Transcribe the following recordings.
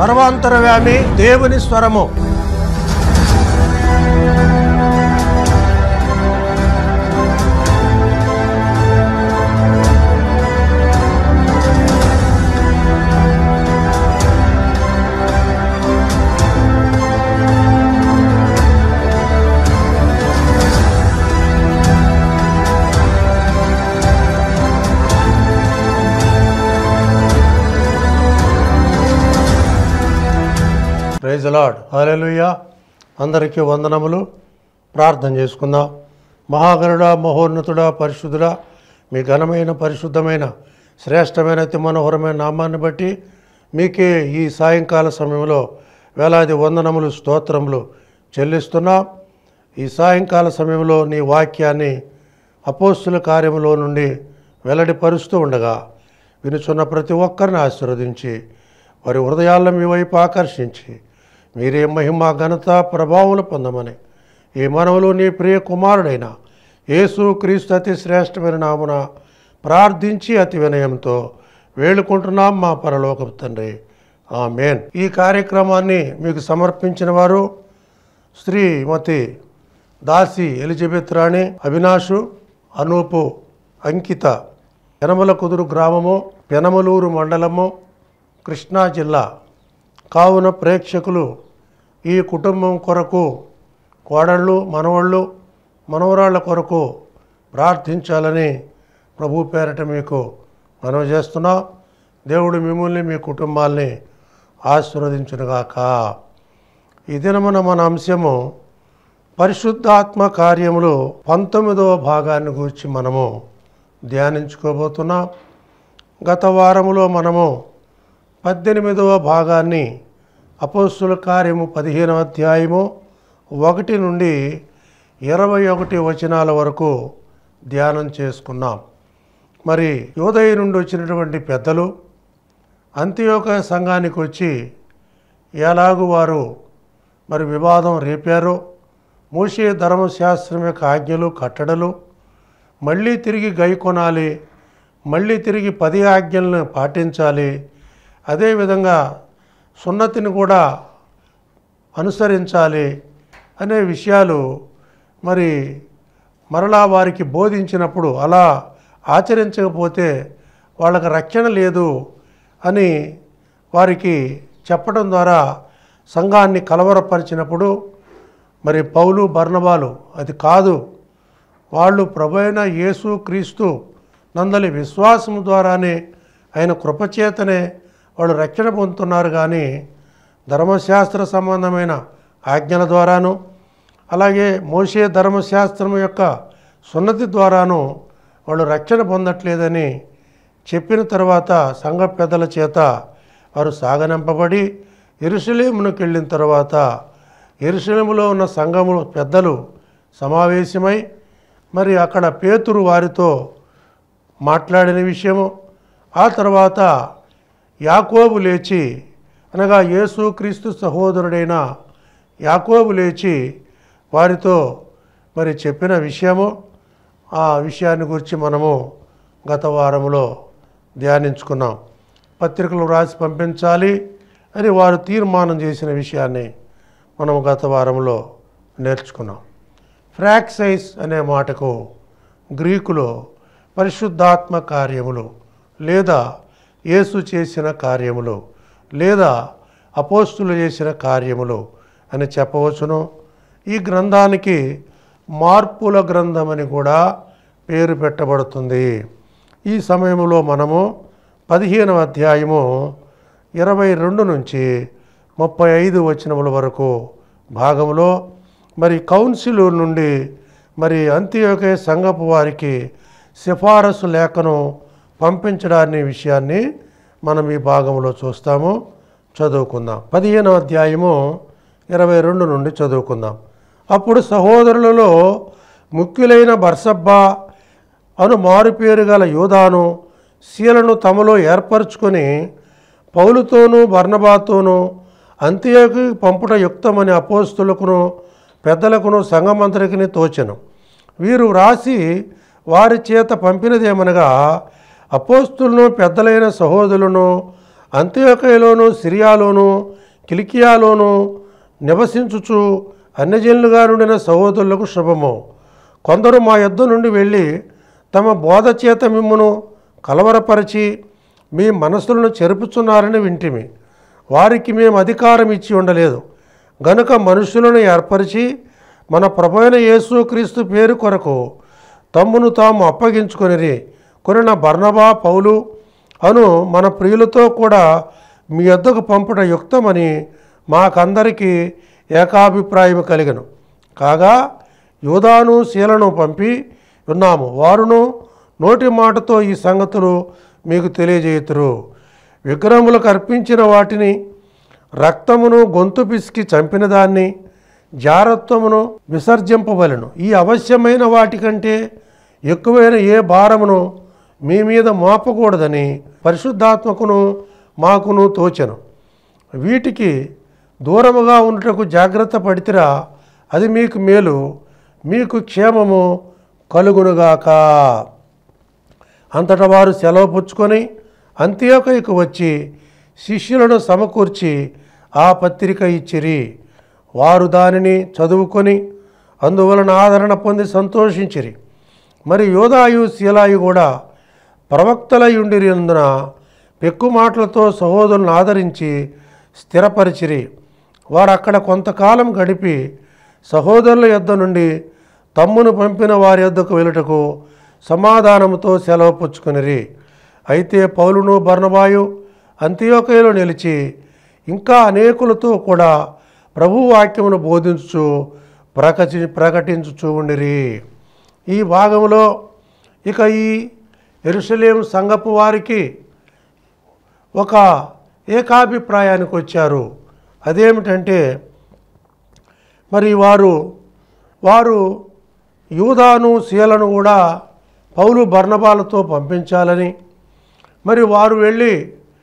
సర్వాంతరవ్యామి దేవుని స్వరము. Praise the Lord. Hallelujah. అందరికీ వందనములు. ప్రార్థన చేసుకుందాం. మహాగణుడా, మహోన్నతుడా, పరిశుద్ధుడా, మీ ఘనమైన పరిశుద్ధమైన శ్రేష్టమైన అతి మనోహరమైన నామాన్ని బట్టి మీకే ఈ సాయంకాల సమయంలో వేలాది వందనములు స్తోత్రములు చెల్లిస్తున్నాం. ఈ సాయంకాల సమయంలో నీ వాక్యాన్ని అపోస్తుల కార్యములో నుండి వెల్లడిపరుస్తూ ఉండగా వినుచున్న ప్రతి ఒక్కరిని ఆశీర్వదించి వారి హృదయాలను మీ వైపు ఆకర్షించి మీరే మహిమ ఘనత ప్రభావములు పొందమని ఈ మనవులు నీ ప్రియ కుమారుడైన యేసు క్రీస్తు అతి శ్రేష్టమైన నామున ప్రార్థించి అతి వినయంతో వేడుకుంటున్నాం మా పరలోకపు తండ్రి. ఆమేన్. ఈ కార్యక్రమాన్ని మీకు సమర్పించిన వారు శ్రీమతి దాసి ఎలిజబెత్ రాణి, అవినాషు, అనూపు, అంకిత, పెనమల కుదురు గ్రామము, పెనమలూరు మండలము, కృష్ణా జిల్లా. కావున ప్రేక్షకులు ఈ కుటుంబం కొరకు, కోడళ్ళు, మనవళ్ళు, మనవరాళ్ళ కొరకు ప్రార్థించాలని ప్రభు పేరట మీకు మనవి చేస్తున్నాం. దేవుడు మిమ్మల్ని మీ కుటుంబాల్ని ఆశీర్వదించునుగాక. ఈ దినమున మన అంశము పరిశుద్ధాత్మ కార్యములు 19వ భాగాన్ని గురించి మనము ధ్యానించుకోబోతున్నాం. గత వారములో మనము 18వ భాగాన్ని అపోస్తుల కార్యము 15వ అధ్యాయము 1 నుండి 21 వచనాల వరకు ధ్యానం చేసుకున్నాం. మరి యోదయ నుండి వచ్చినటువంటి పెద్దలు అంతియోక సంఘానికి వచ్చి ఎలాగూ వారు మరి వివాదం రేపారో, మోషే ధర్మశాస్త్రం యొక్క ఆజ్ఞలు కట్టడలు మళ్ళీ తిరిగి గైకొనాలి, మళ్ళీ తిరిగి 10 ఆజ్ఞలను పాటించాలి, అదేవిధంగా సున్నతిని కూడా అనుసరించాలి అనే విషయాలు మరి మరలా వారికి బోధించినప్పుడు అలా ఆచరించకపోతే వాళ్ళకి రక్షణ లేదు అని వారికి చెప్పడం ద్వారా సంఘాన్ని కలవరపరిచినప్పుడు మరి పౌలు, బర్నబాలు అది కాదు, వాళ్ళు ప్రభువైన యేసు క్రీస్తు నందలి విశ్వాసం ద్వారానే ఆయన కృపచేతనే వాళ్ళు రక్షణ పొందుతున్నారు, కానీ ధర్మశాస్త్ర సంబంధమైన ఆజ్ఞల ద్వారాను అలాగే మోషే ధర్మశాస్త్రం యొక్క సున్నతి ద్వారాను వాళ్ళు రక్షణ పొందట్లేదని చెప్పిన తర్వాత సంఘ పెద్దల చేత వారు సాగనంపబడి యెరూషలేమునకు వెళ్ళిన తర్వాత యెరూషలేములో ఉన్న సంఘము పెద్దలు సమావేశమై మరి అక్కడ పేతురు వారితో మాట్లాడిన విషయము, ఆ తర్వాత యాకోబు లేచి, అనగా యేసు క్రీస్తు సహోదరుడైన యాకోబు లేచి వారితో మరి చెప్పిన విషయము, ఆ విషయాన్ని గురించి మనము గత వారంలో ధ్యానించుకున్నాం. పత్రికలు రాసి పంపించాలి అని వారు తీర్మానం చేసిన విషయాన్ని మనం గత వారంలో నేర్చుకున్నాం. ఫ్రాక్సైజ్ అనే మాటకు గ్రీకులో పరిశుద్ధాత్మ కార్యములు లేదా యేసు చేసిన కార్యములు లేదా అపోస్తులు చేసిన కార్యములు అని చెప్పవచ్చును. ఈ గ్రంథానికి మార్పుల గ్రంథం అని కూడా పేరు పెట్టబడుతుంది. ఈ సమయంలో మనము 15వ అధ్యాయము 22 నుంచి 35 వచనముల వరకు భాగంలో మరి కౌన్సిల్ నుండి మరి అంతియోక సంఘపు వారికి సిఫారసు లేఖను పంపించడాన్ని విషయాన్ని మనం ఈ భాగంలో చూస్తాము. చదువుకుందాం. 15వ అధ్యాయము 22 నుండి చదువుకుందాం. అప్పుడు సహోదరులలో ముఖ్యులైన బర్సబ్బా అను మారుపేరు గల యూదాను శీలను తమలో ఏర్పరచుకొని పౌలుతోనూ బర్నబాతోనూ అంతియోకు పంపుట యుక్తమని అపోస్తులకును పెద్దలకును సంఘమంతరికిని తోచెను. వీరు వ్రాసి వారి చేత పంపినదేమనగా, అపోస్తులను పెద్దలైన సహోదరులను అంత్యోకయలోను సిరియాలోను కిలికియాలోను నివసించుచు అన్యజనులుగా నుండిన సహోదరులకు శుభము. కొందరు మా యొద్ద నుండి వెళ్ళి తమ బోధ చేత మిమ్మును కలవరపరిచి మీ మనసులను చెరుపుచున్నారని వింటిమి. వారికి మేము అధికారం ఇచ్చి ఉండలేదు గనుక మనుషులను ఏర్పరిచి మన ప్రభువైన యేసుక్రీస్తు పేరు కొరకు తమ్మును తాము అప్పగించుకొనిరి. కొనిన బర్నబా పౌలు అను మన ప్రియులతో కూడా మీ యొద్దకు పంపుట యుక్తమని మాకందరికీ ఏకాభిప్రాయం కలిగను. కాగా యూదాను శీలను పంపి ఉన్నాము. వారును నోటి మాటతో ఈ సంగతులు మీకు తెలియజేయుదురు. విగ్రహములకు అర్పించిన వాటిని, రక్తమును గొంతు పిసికి చంపిన దాన్ని, జారత్వమును విసర్జింపవలెను. ఈ అవశ్యమైన వాటికంటే ఎక్కువైన ఏ భారమును మీ మీద మోపకూడదని పరిశుద్ధాత్మకును మాకును తోచెను. వీటికి దూరముగా ఉండుటకు జాగ్రత్త పడితిరా, అది మీకు మేలు, మీకు క్షేమము కలుగునుగాక. అంతటా వారు సెలవు పుచ్చుకొని అంత్యోకయకు వచ్చి శిష్యులను సమకూర్చి ఆ పత్రిక ఇచ్చిరి. వారు దానిని చదువుకొని అందువలన ఆదరణ పొంది సంతోషించిరి. మరి యోదాయు శీలాయు కూడా ప్రవక్తలయుండినందున పెక్కు మాటలతో సహోదరులను ఆదరించి స్థిరపరిచిరి. వారు అక్కడ కొంతకాలం గడిపి సహోదరుల యొద్ద నుండి తమ్మును పంపిన వారి యొద్దకు వెళ్ళుటకు సమాధానముతో సెలవు పుచ్చుకొనిరి. అయితే పౌలును బర్నబాయు అంత్యోకయలో నిలిచి ఇంకా అనేకులతో కూడా ప్రభు వాక్యమును బోధించుచు ప్రకటించుచూ ఉండిరి. ఈ భాగంలో ఇక ఈ యెరూషలేము సంఘపు వారికి ఒక ఏకాభిప్రాయానికి వచ్చారు. అదేమిటంటే మరి వారు యూదాను శీలను కూడా పౌలు బర్నబాలతో పంపించాలని, మరి వారు వెళ్ళి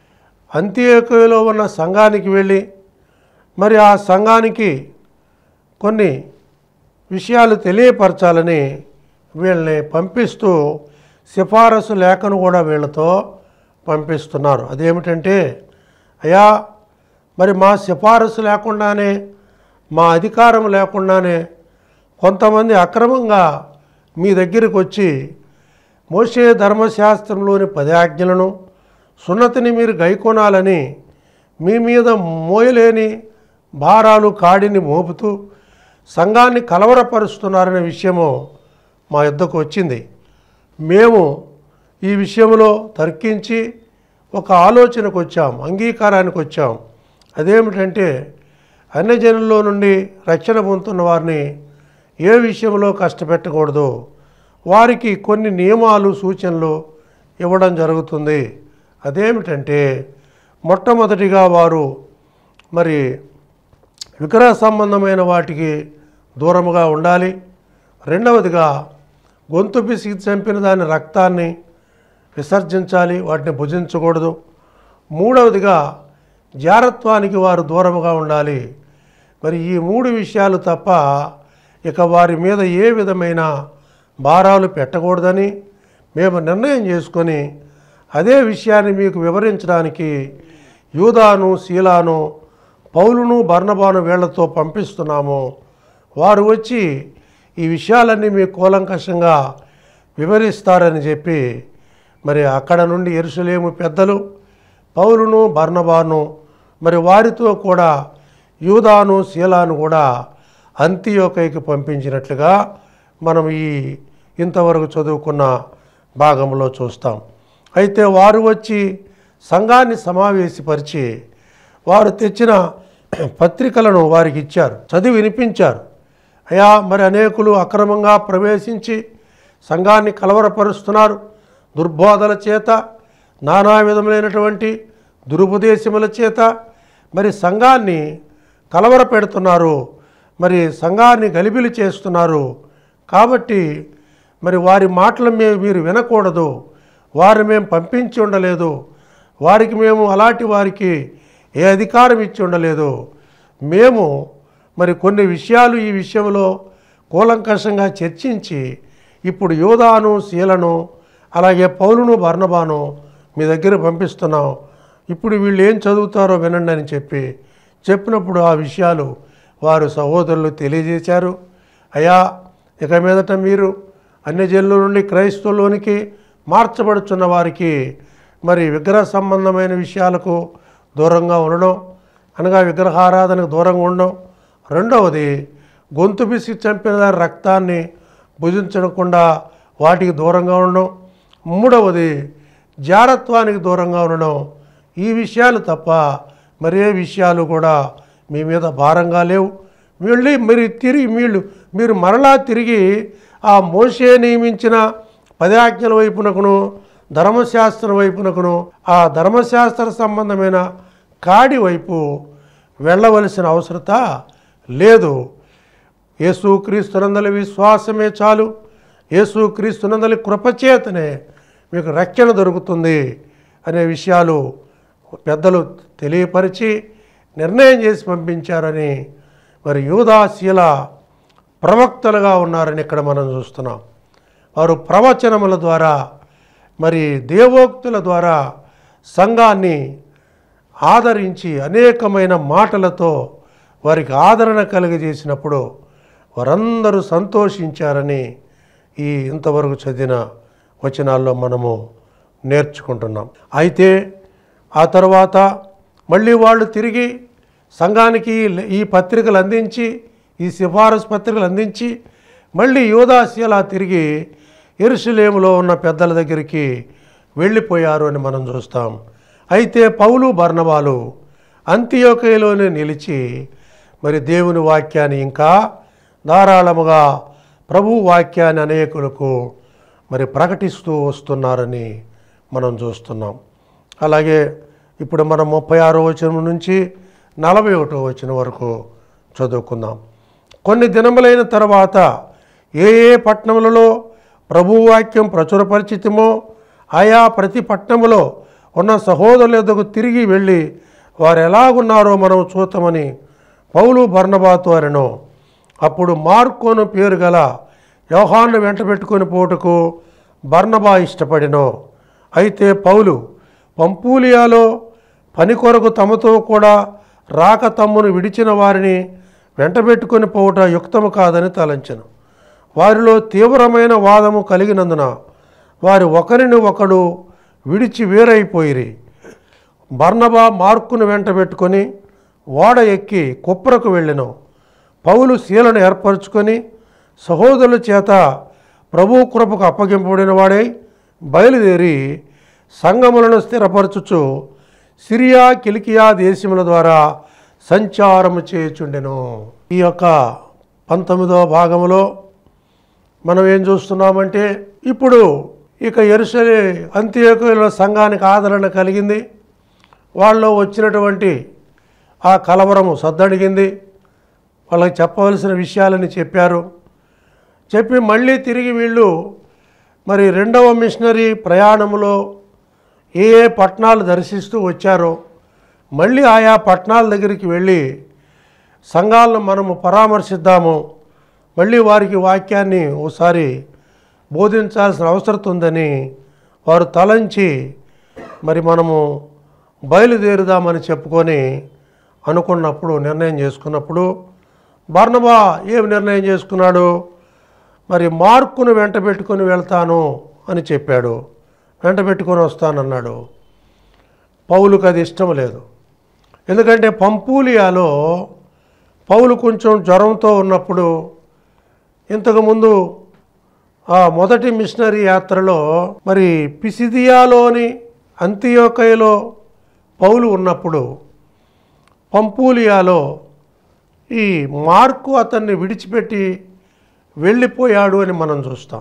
అంత్యోకయలో ఉన్న సంఘానికి వెళ్ళి మరి ఆ సంఘానికి కొన్ని విషయాలు తెలియపరచాలని వీళ్ళని పంపిస్తూ సిఫారసు లేఖను కూడా వీళ్ళతో పంపిస్తున్నారు. అదేమిటంటే, అయ్యా మరి మా సిఫారసు లేకుండానే, మా అధికారం లేకుండానే కొంతమంది అక్రమంగా మీ దగ్గరికి వచ్చి మోషే ధర్మశాస్త్రంలోని 10 ఆజ్ఞలను, సున్నతిని మీరు గైకొనాలని మీ మీద మోయలేని భారాలు కాడిని మోపుతూ సంఘాన్ని కలవరపరుస్తున్నారనే విషయము మా యొద్దకు వచ్చింది. మేము ఈ విషయంలో తర్కించి ఒక ఆలోచనకు వచ్చాం, అంగీకారానికి వచ్చాం. అదేమిటంటే, అన్యజనుల్లో నుండి రక్షణ పొందుతున్న వారిని ఏ విషయంలో కష్టపెట్టకూడదు, వారికి కొన్ని నియమాలు సూచనలు ఇవ్వడం జరుగుతుంది. అదేమిటంటే, మొట్టమొదటిగా వారు మరి విగ్రహ సంబంధమైన వాటికి దూరముగా ఉండాలి. రెండవదిగా గొంతు పిసికి చంపిన దాని రక్తాన్ని విసర్జించాలి, వాటిని భుజించకూడదు. మూడవదిగా జారత్వానికి వారు దూరముగా ఉండాలి. మరి ఈ 3 విషయాలు తప్ప ఇక వారి మీద ఏ విధమైన భారాలు పెట్టకూడదని మేము నిర్ణయం చేసుకొని అదే విషయాన్ని మీకు వివరించడానికి యూదాను శీలాను పౌలును బర్నబాను వీళ్లతో పంపిస్తున్నాము. వారు వచ్చి ఈ విషయాలన్నీ మీకు కూలంకషంగా వివరిస్తారని చెప్పి మరి అక్కడ నుండి యెరూషలేము పెద్దలు పౌలును బర్నబాను మరి వారితో కూడా యూదాను శీలాను కూడా అంతియోకయకి పంపించినట్లుగా మనం ఇంతవరకు చదువుకున్న భాగంలో చూస్తాం. అయితే వారు వచ్చి సంఘాన్ని సమావేశపరిచి వారు తెచ్చిన పత్రికలను వారికి ఇచ్చారు, చదివి వినిపించారు. అయ్యా మరి అనేకులు అక్రమంగా ప్రవేశించి సంఘాన్ని కలవరపరుస్తున్నారు, దుర్బోధల చేత నానా విధములైనటువంటి దురుపదేశముల చేత మరి సంఘాన్ని కలవర పెడుతున్నారు, మరి సంఘాన్ని గలిబిలి చేస్తున్నారు. కాబట్టి మరి వారి మాటలు మీరు వినకూడదు, వారిని మేము పంపించి ఉండలేదు, వారికి మేము అలాంటి వారికి ఏ అధికారం ఇచ్చి ఉండలేదు. మేము మరి కొన్ని విషయాలు ఈ విషయంలో కూలంకషంగా చర్చించి ఇప్పుడు యూదాను శీలను అలాగే పౌలును బర్నబాను మీ దగ్గర పంపిస్తున్నాం. ఇప్పుడు వీళ్ళు ఏం చదువుతారో వినండి అని చెప్పినప్పుడు ఆ విషయాలు వారు సహోదరులు తెలియజేశారు. అయ్యా, ఇక మీదట మీరు అన్యజనుల నుండి క్రైస్తవులోనికి మార్చబడుచున్న వారికి మరి విగ్రహ సంబంధమైన విషయాలకు దూరంగా ఉండడం, అనగా విగ్రహారాధనకు దూరంగా ఉండడం. రెండవది, గొంతు పిసికి చంపిన దాని రక్తాన్ని భుజించకుండా వాటికి దూరంగా ఉండడం. మూడవది, జారత్వానికి దూరంగా ఉండడం. ఈ విషయాలు తప్ప మరే విషయాలు కూడా మీ మీద భారంగా లేవు. మీరు మరలా తిరిగి ఆ మోషే నియమించిన 10 ఆజ్ఞల వైపునకును ధర్మశాస్త్రం వైపునకును ఆ ధర్మశాస్త్ర సంబంధమైన కాడి వైపు వెళ్ళవలసిన అవసరత లేదు. యేసుక్రీస్తునందలి విశ్వాసమే చాలు. యేసుక్రీస్తునందలి కృపచేతనే మీకు రక్షణ దొరుకుతుంది అనే విషయాలు పెద్దలు తెలియపరిచి నిర్ణయం చేసి పంపించారని, మరి యూదా శీల ప్రవక్తలుగా ఉన్నారని ఇక్కడ మనం చూస్తున్నాం. వారు ప్రవచనముల ద్వారా మరి దేవోక్తుల ద్వారా సంఘాన్ని ఆదరించి అనేకమైన మాటలతో వారికి ఆదరణ కలిగజేసినప్పుడు వారందరూ సంతోషించారని ఈ ఇంతవరకు చదివిన వచనాల్లో మనము నేర్చుకుంటున్నాం. అయితే ఆ తర్వాత మళ్ళీ వాళ్ళు తిరిగి సంఘానికి ఈ పత్రికలు అందించి, ఈ సిఫారసు పత్రికలు అందించి మళ్ళీ యూదా శీల తిరిగి యెరూషలేములో ఉన్న పెద్దల దగ్గరికి వెళ్ళిపోయారు అని మనం చూస్తాం. అయితే పౌలు బర్నబాలు అంతియోకయలోనే నిలిచి మరి దేవుని వాక్యాన్ని ఇంకా ధారాళముగా ప్రభు వాక్యాన్ని అనేకులకు మరి ప్రకటిస్తూ వస్తున్నారని మనం చూస్తున్నాం. అలాగే ఇప్పుడు మనం 36వ వచనం నుంచి 41వ వచనం వరకు చదువుకుందాం. కొన్ని దినములైన తర్వాత ఏ పట్టణములలో ప్రభు వాక్యం ప్రచురపరిచితమో ఆయా ప్రతి పట్టణములో ఉన్న సహోదరుల యొద్దకు తిరిగి వెళ్ళి వారు ఎలాగున్నారో మనం చూద్దామని పౌలు బర్నబాతో అనెను. అప్పుడు మార్కోను పేరు గల యోహాను వెంట పెట్టుకొని పోటుకు బర్నబా ఇష్టపడెను. అయితే పౌలు పంపూలియాలో పని కొరకు తమతో కూడా రాక తమ్మును విడిచిన వారిని వెంటబెట్టుకొని పోవుట యుక్తము కాదని తలంచెను. వారిలో తీవ్రమైన వాదము కలిగినందున వారు ఒకరిని ఒకడు విడిచి వేరైపోయిరి. బర్నబా మార్కును వెంటబెట్టుకొని ఓడ ఎక్కి కుప్రకు వెళ్ళెను. పౌలు శీలను ఏర్పరచుకొని సహోదరుల చేత ప్రభు కృపకు అప్పగింపబడిన వాడై బయలుదేరి సంఘములను స్థిరపరచుచు సిరియా కిలికియా దేశముల ద్వారా సంచారము చేయుచుండెను. ఈ యొక్క 19వ భాగంలో మనం ఏం చూస్తున్నామంటే, ఇప్పుడు ఇక యెరూషలేము అంతియోకయలో సంఘానికి ఆదరణ కలిగింది. వాళ్ళలో వచ్చినటువంటి ఆ కలవరము సద్దడిగింది. వాళ్ళకి చెప్పవలసిన విషయాలని చెప్పారు. చెప్పి మళ్ళీ తిరిగి వీళ్ళు మరి 2వ మిషనరీ ప్రయాణంలో ఏ పట్టణాలు దర్శిస్తూ వచ్చారో మళ్ళీ ఆయా పట్టణాల దగ్గరికి వెళ్ళి సంఘాలను మనము పరామర్శిద్దాము, మళ్ళీ వారికి వాక్యాన్ని ఒకసారి బోధించాల్సిన అవసరం ఉందని వారు తలంచి మరి మనము బయలుదేరుదామని చెప్పుకొని అనుకున్నప్పుడు నిర్ణయం చేసుకున్నప్పుడు బర్నబా ఏం నిర్ణయం చేసుకున్నాడు? మరి మార్కును వెంట పెట్టుకొని వెళ్తాను అని చెప్పాడు. వెంట పెట్టుకొని వస్తానన్నాడు. పౌలుకు అది ఇష్టం లేదు. ఎందుకంటే పంపూలియాలో పౌలు కొంచెం జ్వరంతో ఉన్నప్పుడు, ఇంతకుముందు ఆ మొదటి మిషనరీ యాత్రలో మరి పిసిదియాలోని అంతియోకయలో పౌలు ఉన్నప్పుడు పంపూలియాలో ఈ మార్కు అతన్ని విడిచిపెట్టి వెళ్ళిపోయాడు అని మనం చూస్తాం.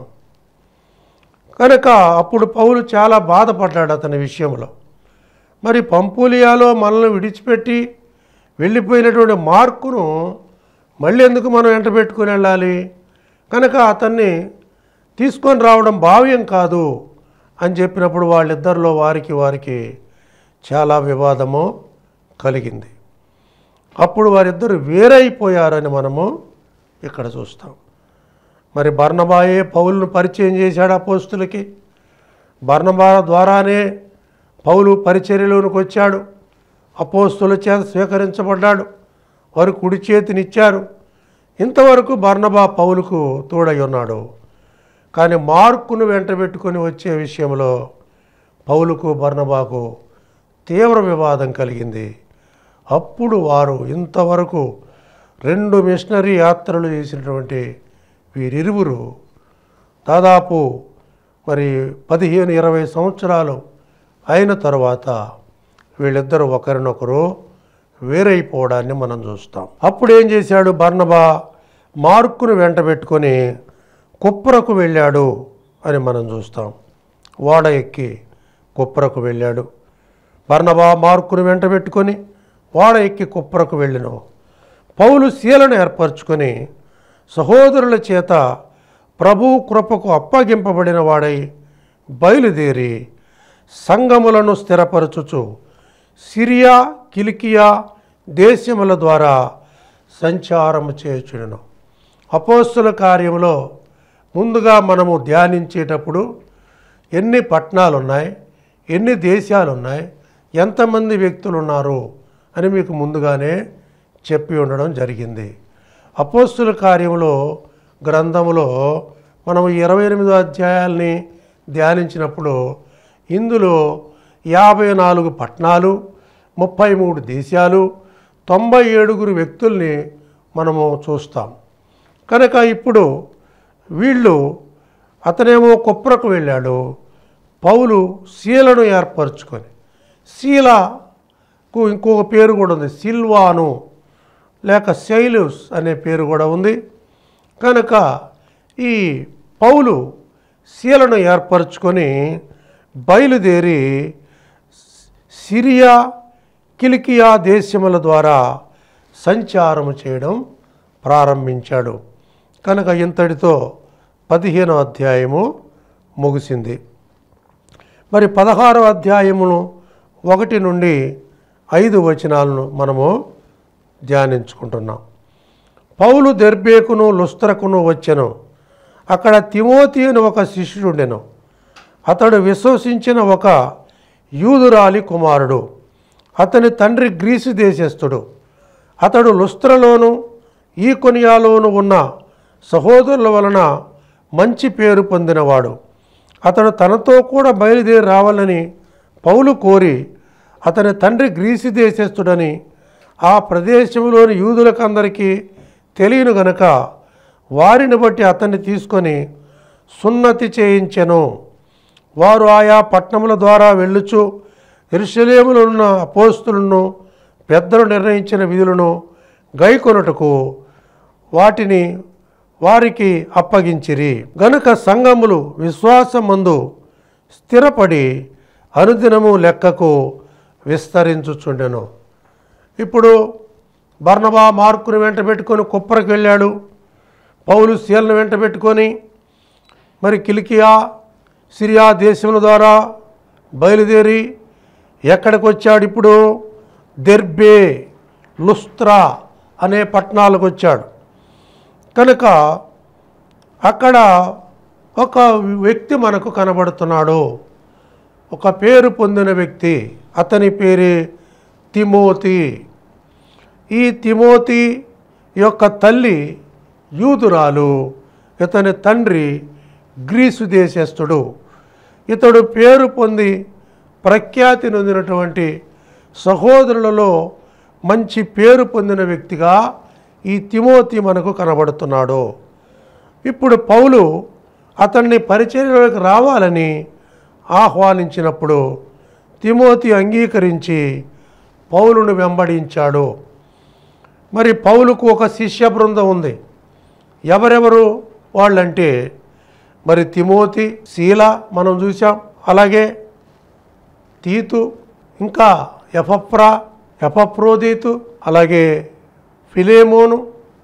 కనుక అప్పుడు పౌలు చాలా బాధపడ్డాడు అతని విషయంలో. మరి పంపూలియాలో మనల్ని విడిచిపెట్టి వెళ్ళిపోయినటువంటి మార్కును మళ్ళీ ఎందుకు మనం వెంట పెట్టుకుని వెళ్ళాలి? కనుక అతన్ని తీసుకొని రావడం భావ్యం కాదు అని చెప్పినప్పుడు వాళ్ళిద్దరిలో వారికి చాలా వివాదము కలిగింది. అప్పుడు వారిద్దరు వేరైపోయారని మనము ఇక్కడ చూస్తాం. మరి బర్నబాయే పౌలును పరిచయం చేశాడు అపోస్తులకి. బర్నబా ద్వారానే పౌలు పరిచర్యలోనికి వచ్చాడు, అపోస్తుల చేత స్వీకరించబడ్డాడు, వారు కుడి చేతినిచ్చారు. ఇంతవరకు బర్నబా పౌలుకు తోడై ఉన్నాడు. కానీ మార్కును వెంటబెట్టుకొని వచ్చే విషయంలో పౌలుకు బర్నబాకు తీవ్ర వివాదం కలిగింది. అప్పుడు వారు ఇంతవరకు 2 మిషనరీ యాత్రలు చేసినటువంటి వీరిరువురు దాదాపు 15-20 సంవత్సరాలు అయిన తర్వాత వీళ్ళిద్దరూ ఒకరినొకరు వేరైపోవడాన్ని మనం చూస్తాం. అప్పుడు ఏం చేశాడు బర్నబా? మార్కును వెంటబెట్టుకొని కుప్రకు వెళ్ళాడు అని మనం చూస్తాం. ఓడ ఎక్కి కుప్రకు వెళ్ళాడు. బర్నబా మార్కును వెంటబెట్టుకొని ఓడ ఎక్కి కుప్రకు వెళ్ళిన పౌలు శీలను ఏర్పరచుకొని సహోదరుల చేత ప్రభు కృపకు అప్పగింపబడిన వాడై బయలుదేరి సంఘములను స్థిరపరచుచు సిరియా కిలికియా దేశముల ద్వారా సంచారము చేయుచుండెను. అపోస్తుల కార్యములో ముందుగా మనము ధ్యానించేటప్పుడు ఎన్ని పట్టణాలు ఉన్నాయి, ఎన్ని దేశాలు ఉన్నాయి, ఎంతమంది వ్యక్తులు ఉన్నారు అని మీకు ముందుగానే చెప్పి ఉండడం జరిగింది. అపోస్తుల కార్యములో గ్రంథములో మనము 28 అధ్యాయాల్ని ధ్యానించినప్పుడు ఇందులో 54 పట్టణాలు, 33 దేశాలు, 97 వ్యక్తుల్ని మనము చూస్తాం. కనుక ఇప్పుడు వీళ్ళు అతనేమో కుప్రకు వెళ్ళాడు, పౌలు శీలను ఏర్పరచుకొని, శీలకు ఇంకొక పేరు కూడా ఉంది, సిల్వాను లేక శైలుస్ అనే పేరు కూడా ఉంది. కనుక ఈ పౌలు శీలను ఏర్పరచుకొని బయలుదేరి సిరియా కిలికియా దేశముల ద్వారా సంచారము చేయడం ప్రారంభించాడు. కనుక ఇంతటితో 15వ అధ్యాయము ముగిసింది. మరి 16వ అధ్యాయమును 1 నుండి 5 వచనాలను మనము ధ్యానించుకుంటున్నాం. పౌలు దెర్బేకును లుస్త్రకును వచ్చెను. అక్కడ తిమోతి అని ఒక శిష్యుడుండెను. అతడు విశ్వసించిన ఒక యూదురాలి కుమారుడు. అతని తండ్రి గ్రీసు దేశస్థుడు. అతడు లుస్త్రలోను ఈకొనియాలోను ఉన్న సహోదరుల వలన మంచి పేరు పొందినవాడు. అతడు తనతో కూడా బయలుదేరి రావాలని పౌలు కోరి, అతని తండ్రి గ్రీసు దేశస్థుడని ఆ ప్రదేశంలోని యూదులకందరికీ తెలియను గనక వారిని బట్టి అతన్ని తీసుకొని సున్నతి చేయించెను. వారు ఆయా పట్టణముల ద్వారా వెళ్ళుచు యెరూషలేములో ఉన్న అపోస్తులను పెద్దలు నిర్ణయించిన విధులను గైకొనుటకు వాటిని వారికి అప్పగించిరి. గనుక సంఘములు విశ్వాసమందు స్థిరపడి అనుదినము లెక్కకు విస్తరించుచుండెను. ఇప్పుడు బర్నబా మార్కును వెంట పెట్టుకొని కుప్రకు వెళ్ళాడు. పౌలు శీలను వెంట పెట్టుకొని మరి కిలికియా సిరియా దేశముల ద్వారా బయలుదేరి ఎక్కడికి వచ్చాడు? ఇప్పుడు దెర్బే, లుస్త్రా అనే పట్టణాలకు వచ్చాడు. కనుక అక్కడ ఒక వ్యక్తి మనకు కనబడుతున్నాడు, ఒక పేరు పొందిన వ్యక్తి. అతని పేరే తిమోతి. ఈ తిమోతి యొక్క తల్లి యూదురాలు, ఇతని తండ్రి గ్రీసు దేశస్థుడు. ఇతడు పేరు పొంది ప్రఖ్యాతి నొందినటువంటి సహోదరులలో మంచి పేరు పొందిన వ్యక్తిగా ఈ తిమోతి మనకు కనబడుతున్నాడు. ఇప్పుడు పౌలు అతన్ని పరిచర్యలోకి రావాలని ఆహ్వానించినప్పుడు తిమోతి అంగీకరించి పౌలును వెంబడించాడు. మరి పౌలుకు ఒక శిష్య బృందం ఉంది. ఎవరెవరు వాళ్ళంటే మరి తిమోతి, శీల మనం చూసాం, అలాగే తీతు, ఇంకా ఎపఫ్రోదీతు, అలాగే ఫిలేమోను,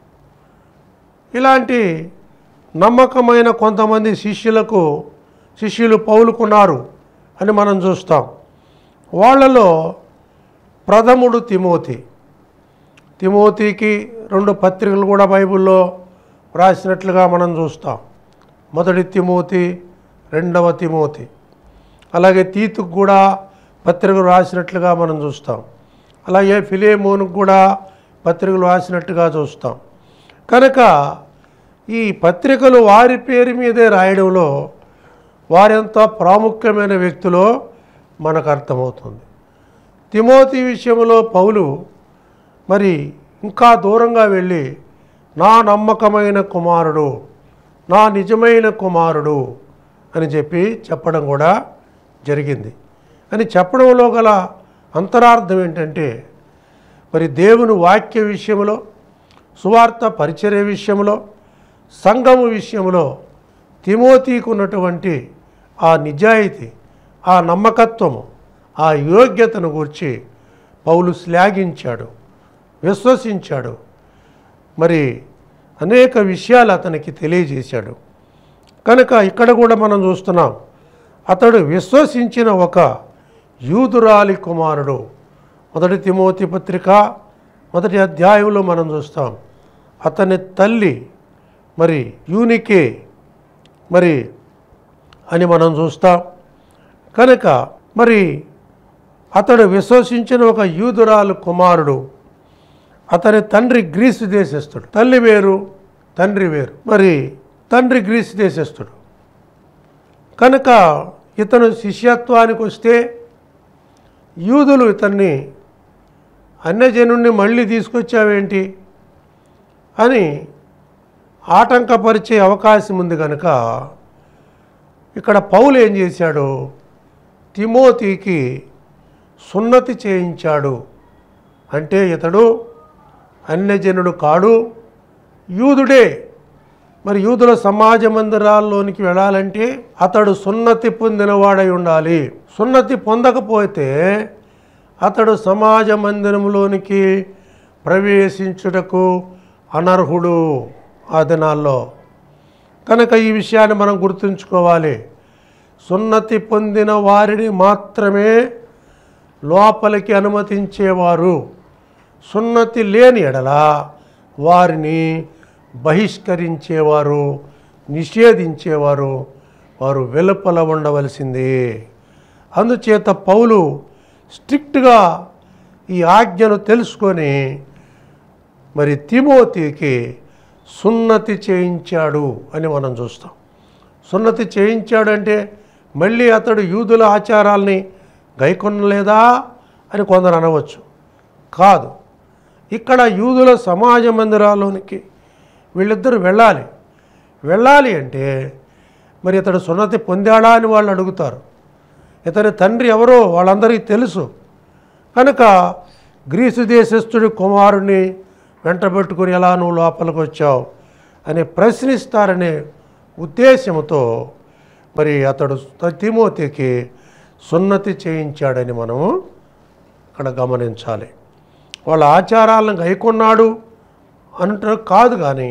ఇలాంటి నమ్మకమైన కొంతమంది శిష్యులు పౌలుకున్నారు అని మనం చూస్తాం. వాళ్ళలో ప్రథముడు తిమోతి. తిమోతికి 2 పత్రికలు కూడా బైబిల్లో రాసినట్లుగా మనం చూస్తాం. 1 తిమోతి, 2 తిమోతి. అలాగే తీతుకు కూడా పత్రికలు రాసినట్లుగా మనం చూస్తాం. అలాగే ఫిలేమోనుకు కూడా పత్రికలు రాసినట్టుగా చూస్తాం. కనుక ఈ పత్రికలు వారి పేరు మీదే రాయడంలో వారెంత ప్రాముఖ్యమైన వ్యక్తులో మనకు అర్థమవుతుంది. తిమోతి విషయంలో పౌలు మరి ఇంకా దూరంగా వెళ్ళి నా నమ్మకమైన కుమారుడు, నా నిజమైన కుమారుడు అని చెప్పడం కూడా జరిగింది. అని చెప్పడంలో గల అంతరార్థం ఏంటంటే, మరి దేవుని వాక్య విషయంలో, సువార్త పరిచర్య విషయంలో, సంఘము విషయంలో తిమోతికి ఉన్నటువంటి ఆ నిజాయితీ, ఆ నమ్మకత్వము, ఆ యోగ్యతను గురించి పౌలు శ్లాఘించాడు, విశ్వసించాడు. మరి అనేక విషయాలు అతనికి తెలియజేశాడు. కనుక ఇక్కడ కూడా మనం చూస్తున్నాం, అతడు విశ్వసించిన ఒక యూదురాలి కుమారుడు. మొదటి తిమోతి పత్రిక 1వ అధ్యాయంలో మనం చూస్తాం, అతని తల్లి మరి యూనికే మరి అని మనం చూస్తాం. కనుక మరి అతడు విశ్వసించిన ఒక యూదురాలు కుమారుడు. అతని తండ్రి గ్రీసు దేశస్థుడు, తల్లి వేరు తండ్రి వేరు. మరి తండ్రి గ్రీసు దేశస్థుడు కనుక ఇతను శిష్యత్వానికి వస్తే యూదులు ఇతన్ని అన్యజనుణ్ణి మళ్ళీ తీసుకొచ్చావేంటి అని ఆటంకపరిచే అవకాశం ఉంది. కనుక ఇక్కడ పౌలు ఏం చేశాడు, తిమోతికి సున్నతి చేయించాడు. అంటే ఇతడు అన్యజనుడు కాడు, యూదుడే. మరి యూదుల సమాజ మందిరాల్లోనికి వెళ్ళాలంటే అతడు సున్నతి పొందినవాడై ఉండాలి. సున్నతి పొందకపోతే అతడు సమాజ మందిరంలోనికి ప్రవేశించుటకు అనర్హుడు ఆ దినాల్లో. కనుక ఈ విషయాన్ని మనం గుర్తుంచుకోవాలి. సున్నతి పొందిన వారిని మాత్రమే లోపలికి అనుమతించేవారు. సున్నతి లేని ఎడల వారిని బహిష్కరించేవారు, నిషేధించేవారు, వారు వెలుపల ఉండవలసిందే. అందుచేత పౌలు స్ట్రిక్ట్గా ఈ ఆజ్ఞను తెలుసుకొని మరి తిమోతికి సున్నతి చేయించాడు అని మనం చూస్తాం. సున్నతి చేయించాడు అంటే మళ్ళీ అతడు యూదుల ఆచారాల్ని గైకొనలేదా అని కొందరు అనవచ్చు. కాదు, ఇక్కడ యూదుల సమాజ మందిరాల్లోనికి వీళ్ళిద్దరూ వెళ్ళాలి అంటే మరి ఇతడు సున్నతి పొందాడా అని వాళ్ళు అడుగుతారు. ఇతని తండ్రి ఎవరో వాళ్ళందరికీ తెలుసు. కనుక గ్రీసు దేశస్థుడి కుమారుణ్ణి వెంటబెట్టుకుని ఎలా నువ్వు లోపలికి వచ్చావు అని ప్రశ్నిస్తారనే ఉద్దేశంతో మరి అతడు తిమోతికి సున్నతి చేయించాడని మనము అక్కడ గమనించాలి. వాళ్ళ ఆచారాలను గైకొన్నాడు అంటారు కాదు, కానీ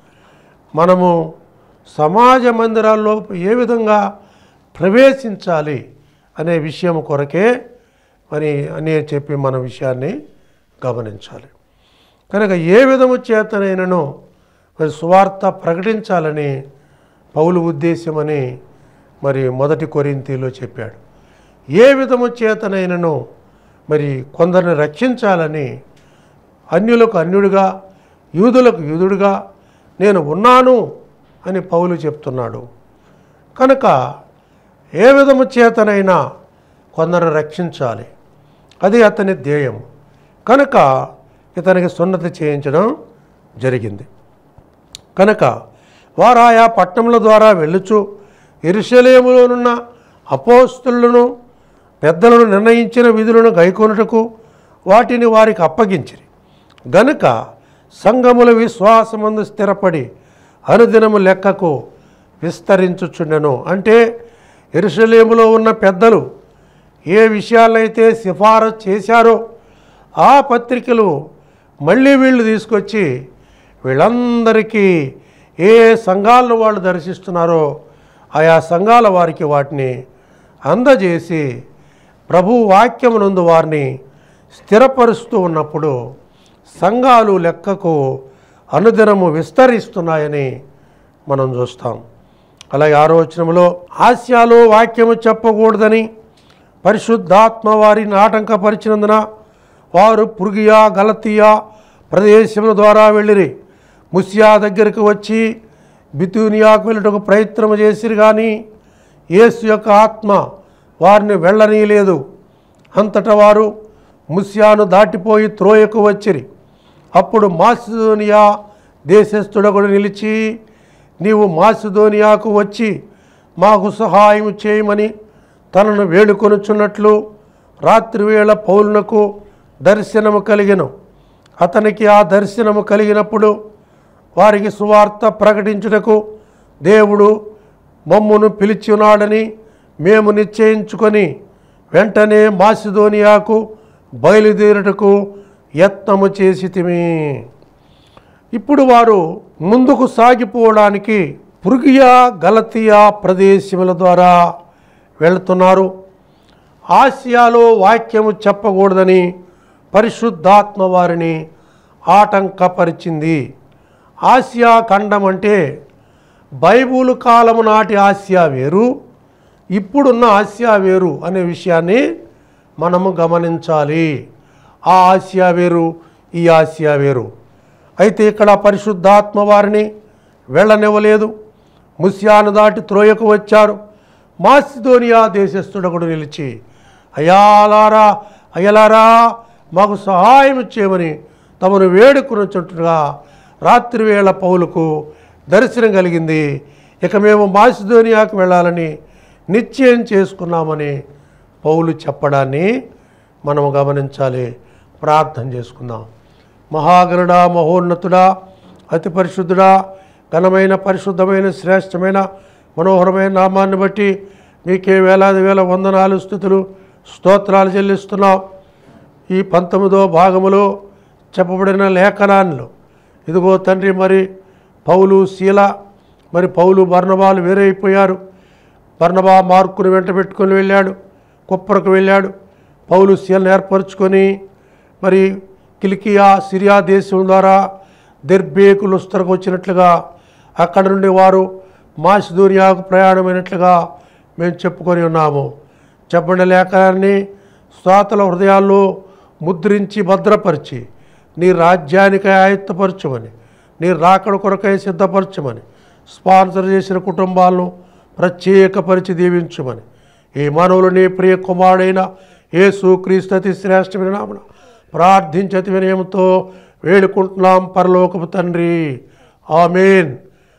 మనము సమాజ మందిరాల్లో ఏ విధంగా ప్రవేశించాలి అనే విషయం కొరకే అని చెప్పి మన విషయాన్ని గమనించాలి. కనుక ఏ విధము చేతనైనను మరి సువార్త ప్రకటించాలని పౌలు ఉద్దేశమని మరి 1 కొరింథీలో చెప్పాడు. ఏ విధము చేతనైనను మరి కొందరిని రక్షించాలని అన్యులకు అన్యుడిగా, యూదులకు యూదుడిగా నేను ఉన్నాను అని పౌలు చెప్తున్నాడు. కనుక ఏ విధము చేతనైనా కొందరు రక్షించాలి, అది అతని ధ్యేయం. కనుక ఇతనికి సున్నతి చేయించడం జరిగింది. కనుక వారు ఆయా పట్టణముల ద్వారా వెళ్ళుచు యెరూషలేములోనున్న అపోస్తలులను పెద్దలను నిర్ణయించిన విధులను గైకొనుటకు వాటిని వారికి అప్పగించిరి. గనుక సంఘముల విశ్వాసమందు స్థిరపడి అనుదినము లెక్కకు విస్తరించుచుండెను. అంటే యెరూషలేములో ఉన్న పెద్దలు ఏ విషయాలైతే సిఫారసు చేశారో ఆ పత్రికలు మళ్ళీ వీళ్ళు తీసుకొచ్చి వీళ్ళందరికీ ఏ సంఘాలను వాళ్ళు దర్శిస్తున్నారో ఆయా సంఘాల వారికి వాటిని అందజేసి ప్రభు వాక్యమునందు వారిని స్థిరపరుస్తూ ఉన్నప్పుడు సంఘాలు లెక్కకు అనుదినము విస్తరిస్తున్నాయని మనం చూస్తాం. అలాగే 6వ వచనంలో ఆసియాలో వాక్యము చెప్పకూడదని పరిశుద్ధాత్మ వారిని ఆటంకపరిచినందున వారు పురుగియా గలతీయా ప్రదేశముల ద్వారా వెళ్ళిరి. ముసియా దగ్గరికి వచ్చి బితూనియాకు వెళ్ళటకు ప్రయత్నం చేసిరు, కానీ యేసు యొక్క ఆత్మ వారిని వెళ్ళనీయలేదు. అంతటా వారు ముసియాను దాటిపోయి త్రోయకు వచ్చిరి. అప్పుడు మాసిదోనియా దేశస్థుడొకడు నిలిచి, నీవు మాసిదోనియాకు వచ్చి మాకు సహాయం చేయమని తనను వేడుకొనుచున్నట్లు రాత్రివేళ పౌలునకు దర్శనము కలిగెను. అతనికి ఆ దర్శనము కలిగినప్పుడు వారికి సువార్త ప్రకటించుటకు దేవుడు మమ్మును పిలిచి ఉన్నాడని మేము నిశ్చయించుకొని వెంటనే మాసిదోనియాకు బయలుదేరుటకు యత్నము చేసితిమి. ఇప్పుడు వారు ముందుకు సాగిపోవడానికి పురుగియా గలతీయా ప్రదేశముల ద్వారా వెళుతున్నారు. ఆసియాలో వాక్యము చెప్పకూడదని పరిశుద్ధాత్మ వారిని ఆటంకపరిచింది. ఆసియా ఖండం అంటే బైబిలు కాలము నాటి ఆసియా వేరు, ఇప్పుడున్న ఆసియా వేరు అనే విషయాన్ని మనము గమనించాలి. ఆ ఆసియా వేరు, ఈ ఆసియా వేరు. అయితే ఇక్కడ పరిశుద్ధాత్మ వారిని వెళ్ళనివ్వలేదు. ముసియాను దాటి త్రోయకు వచ్చారు. మాసిదోనియా దేశస్థుడొకడు నిలిచి, అయ్యలారా మాకు సహాయం చేయమని తమను వేడుకొనుచుండగా రాత్రివేళ పౌలుకు దర్శనం కలిగింది. ఇక మేము మాసిదోనియాకు వెళ్ళాలని నిశ్చయం చేసుకున్నామని పౌలు చెప్పడాన్ని మనము గమనించాలి. ప్రార్థన చేసుకుందాం. మహాగణుడా, మహోన్నతుడా, అతి పరిశుద్ధుడా, ఘనమైన పరిశుద్ధమైన శ్రేష్టమైన మనోహరమైన నామాన్ని బట్టి మీకే వేలాది వేల వందనాలు, స్తుతులు, స్తోత్రాలు చెల్లిస్తున్నాం. ఈ 19వ భాగములో చెప్పబడిన లేఖనాల్లో ఇదిగో తండ్రి, మరి పౌలు శీల, మరి పౌలు బర్నబాలు వేరైపోయారు. బర్నబా మార్కును వెంట పెట్టుకొని వెళ్ళాడు, కుప్పరకు వెళ్ళాడు. పౌలు శీలను ఏర్పరచుకొని మరి కిలికియా సిరియా దేశం ద్వారా దెర్బేకు లుస్త్రకు వచ్చినట్లుగా అక్కడి నుండి వారు మాసిదోనియాకు ప్రయాణమైనట్లుగా మేము చెప్పుకొని ఉన్నాము. చెప్పబడిన లేఖనాన్ని శ్రోతల హృదయాల్లో ముద్రించి భద్రపరిచి నీ రాజ్యానికి ఆయత్తపరచమని, నీ రాకడ కొరకై సిద్ధపరచమని, స్పాన్సర్ చేసిన కుటుంబాలను ప్రత్యేకపరిచి దీవించమని ఈ మానవులు నీ ప్రియ కుమారుడైన యేసు క్రీస్తు అతి శ్రేష్టమైన నామమున ప్రార్థించతి వినయముతో వేడుకుంటున్నాం పరలోకపు తండ్రి. ఆమేన్.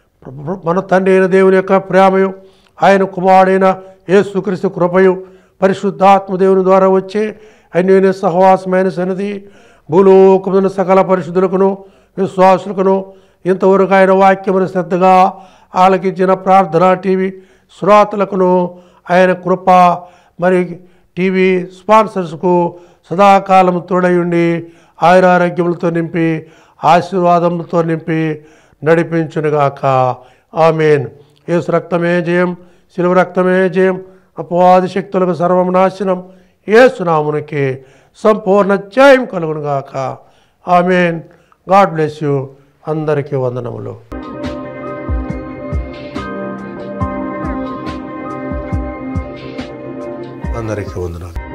మన తండ్రి అయిన దేవుని యొక్క ప్రేమయు, ఆయన కుమారుడైన యేసుక్రీస్తు కృపయు, పరిశుద్ధాత్మ దేవుని ద్వారా వచ్చే అన్యోన్య సహవాసమైన సన్నిధి భూలోకమున సకల పరిశుద్ధులకును విశ్వాసులకును ఇంతవరకు ఆయన వాక్యమును శ్రద్ధగా ఆలకించిన ప్రార్థనా టీవీ శ్రోతలకును ఆయన కృప, మరి టీవీ స్పాన్సర్స్కు సదాకాలం తోడయుండి ఆయురారోగ్యములతో నింపి ఆశీర్వాదములతో నింపి నడిపించునుగాక. ఆమేన్. యేసు రక్తమే జయం, శిలువ రక్తమే జయం, అపవాది శక్తులకు సర్వం నాశనం. యేసు నామమునకి సంపూర్ణ జయం కలుగునుగాక. ఆమేన్. God bless you. అందరికీ వందనములు. అందరికీ వందనాలు.